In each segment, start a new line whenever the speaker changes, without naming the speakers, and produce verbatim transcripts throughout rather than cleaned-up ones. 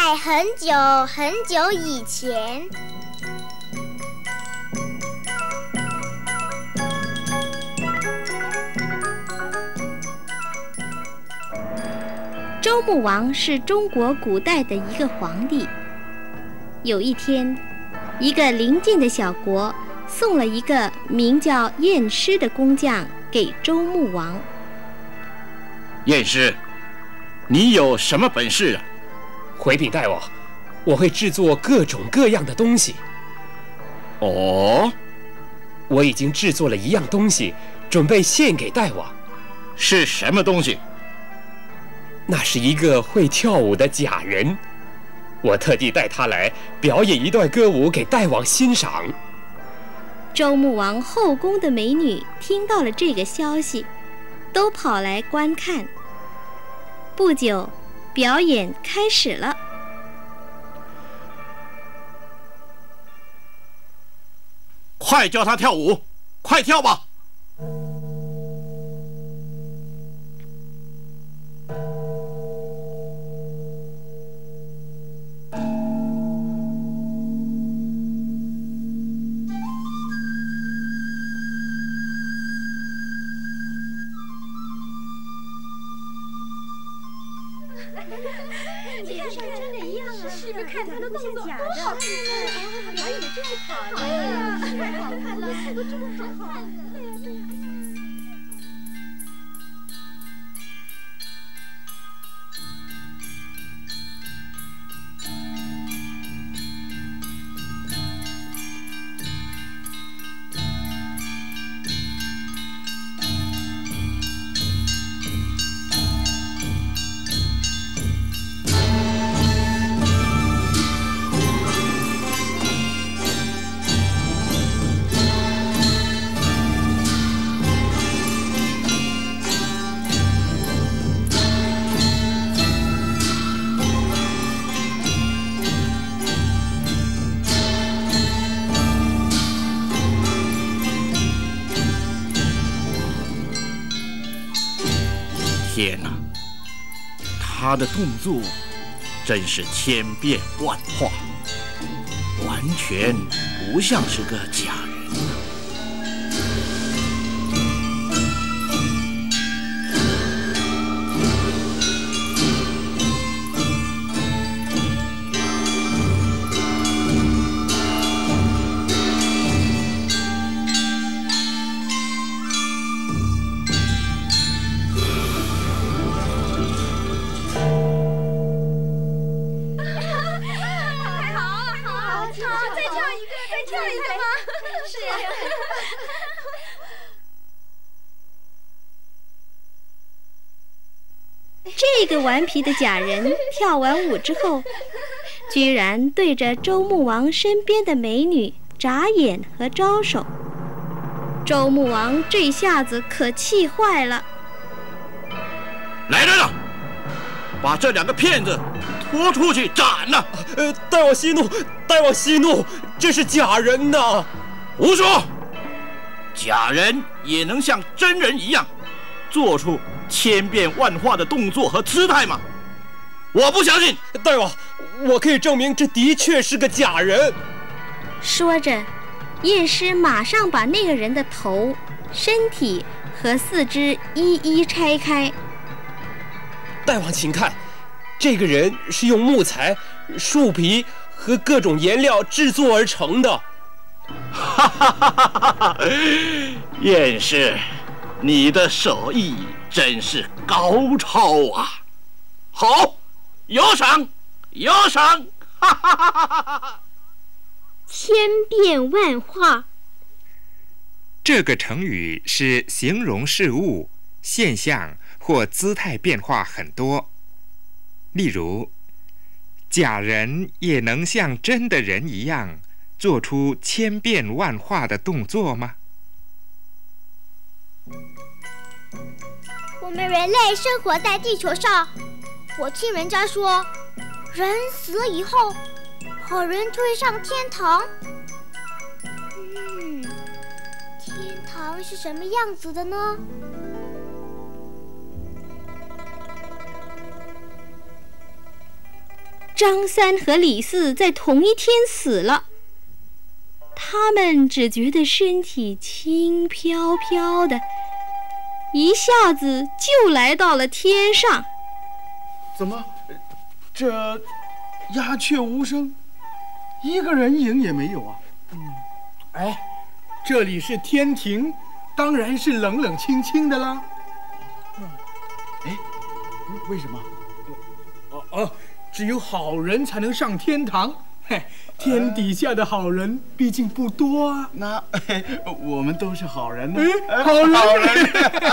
在很久很久以前，
周穆王是中国古代的一个皇帝。有一天，一个邻近的小国送了一个名叫晏师的工匠给周穆王。
晏师，你有什么本事啊？
回禀大王，我会制作各种各样的东西。
哦，
我已经制作了一样东西，准备献给大王。
是什么东西？
那是一个会跳舞的假人，我特地带他来表演一段歌舞给大王欣赏。
周穆王后宫的美女听到了这个消息，都跑来观看。不久，表演开始了。
快叫他跳舞，快跳吧！
你看，真的一样啊！是不是看他的动作假的？好看啊！表演的真好呀！太好看了，太多真的好看了。对呀，对呀。
天哪，他的动作真是千变万化，完全不像是个假人啊！
这个顽皮的假人跳完舞之后，居然对着周穆王身边的美女眨眼和招手。周穆王这下子可气坏了。
来人了，把这两个骗子拖出去斩了！
呃，大王息怒，大王息怒，这是假人呐！
胡说！假人也能像真人一样做出千变万化的动作和姿态吗？我不相信！
大王，我可以证明这的确是个假人。
说着，晏师马上把那个人的头、身体和四肢一一拆开。
大王请看，这个人是用木材、树皮和各种颜料制作而成的。
哈哈哈哈哈！晏师，你的手艺真是高超啊！好，有赏，有赏！哈哈哈哈哈！
千变万化，
这个成语是形容事物、现象或姿态变化很多。例如，假人也能像真的人一样做出千变万化的动作吗？
我们人类生活在地球上，我听人家说，人死了以后，好人就会上天堂。嗯，天堂是什么样子的呢？
张三和李四在同一天死了，他们只觉得身体轻飘飘的，一下子就来到了天上。
怎么，这鸦雀无声，一个人影也没有啊？
嗯，哎，这里是天庭，当然是冷冷清清的啦。
哎，为什么？
哦哦，只有好人才能上天堂。嘿，天底下的好人毕竟不多啊。
那、哎、我们都是好人呢。
哎，好人，好人。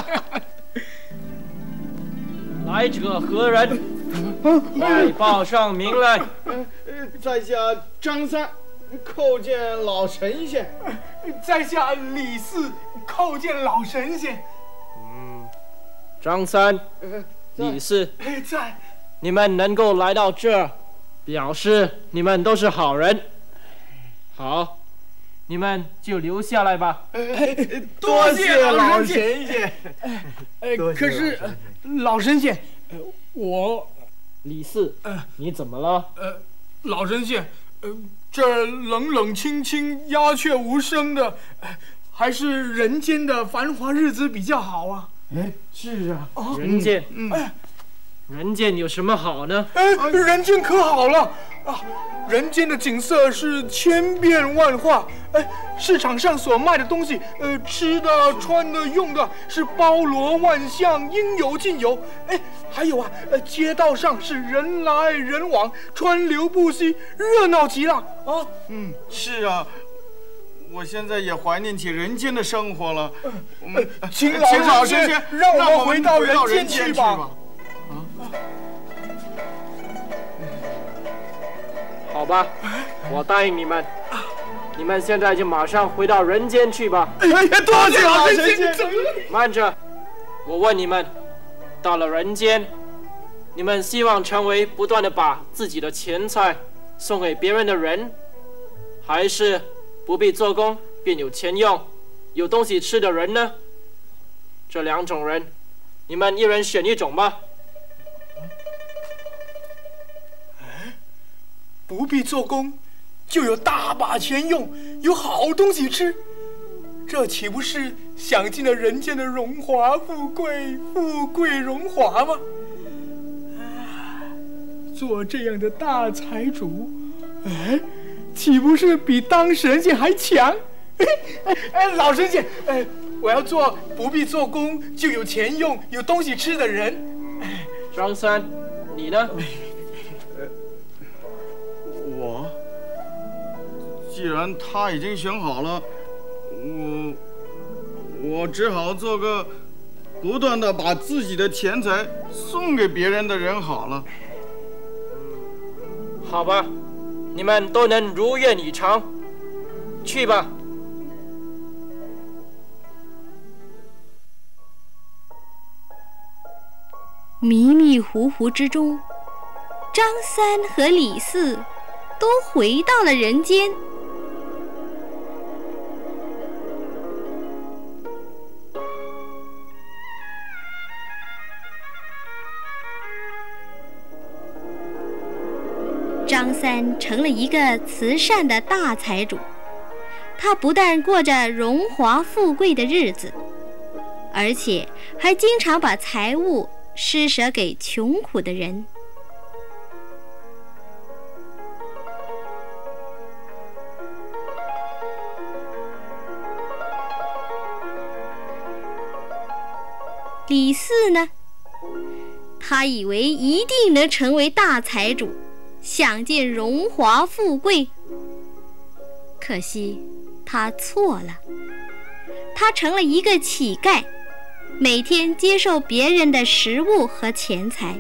来者何人？快报上名来。
在下张三，叩见老神仙。
在下李四，叩见老神仙。
嗯，张三、李四，
在。
你们能够来到这儿，表示你们都是好人。好，你们就留下来吧。
多谢老神仙。
哎，可是老神仙，我
李四，你怎么了？
呃，老神仙，呃，这冷冷清清、鸦雀无声的，还是人间的繁华日子比较好啊。
哎，是啊，
人间，
嗯。
人间有什么好呢？
哎，人间可好了啊！人间的景色是千变万化，哎，市场上所卖的东西，呃，吃的、穿的、用的，是包罗万象，应有尽有。哎，还有啊，呃，街道上是人来人往，川流不息，热闹极了啊！
嗯，是啊。我现在也怀念起人间的生活了。我们
请老神仙让我们回到人间去吧。
好吧，我答应你们，你们现在就马上回到人间去吧。
哎呀，多谢老神仙！
慢着，我问你们，到了人间，你们希望成为不断的把自己的钱财送给别人的人，还是不必做工便有钱用、有东西吃的人呢？这两种人，你们一人选一种吧。
不必做工，就有大把钱用，有好东西吃，这岂不是享尽了人间的荣华富贵、富贵荣华吗？做这样的大财主，哎，岂不是比当神仙还强？哎哎，老神仙，哎，我要做不必做工就有钱用、有东西吃的人。
哎，张三，你呢？
我既然他已经选好了，我我只好做个不断的把自己的钱财送给别人的人好了。
好吧，你们都能如愿以偿，去吧。
迷迷糊糊之中，张三和李四都回到了人间。张三成了一个慈善的大财主，他不但过着荣华富贵的日子，而且还经常把财物施舍给穷苦的人。李四呢，他以为一定能成为大财主，享尽荣华富贵。可惜他错了，他成了一个乞丐，每天接受别人的食物和钱财。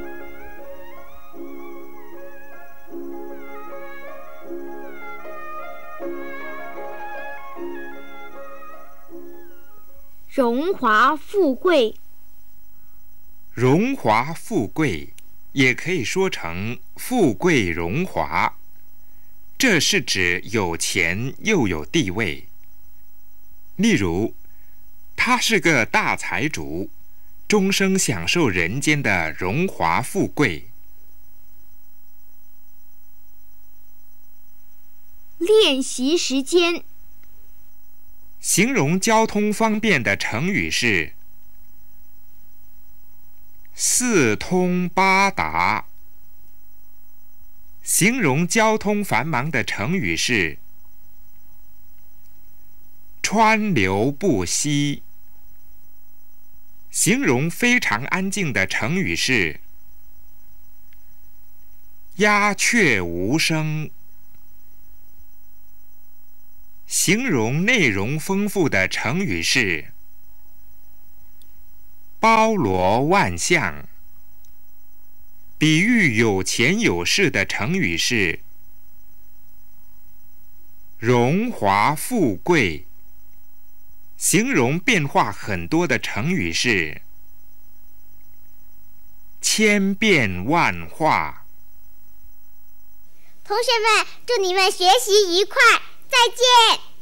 荣华富贵，
荣华富贵也可以说成富贵荣华，这是指有钱又有地位。例如，他是个大财主，终生享受人间的荣华富贵。
练习时间。
形容交通方便的成语是四通八达。形容交通繁忙的成语是川流不息。形容非常安静的成语是鸦雀无声。形容内容丰富的成语是包罗万象。比喻有钱有势的成语是荣华富贵。形容变化很多的成语是千变万化。
同学们，祝你们学习愉快，再见。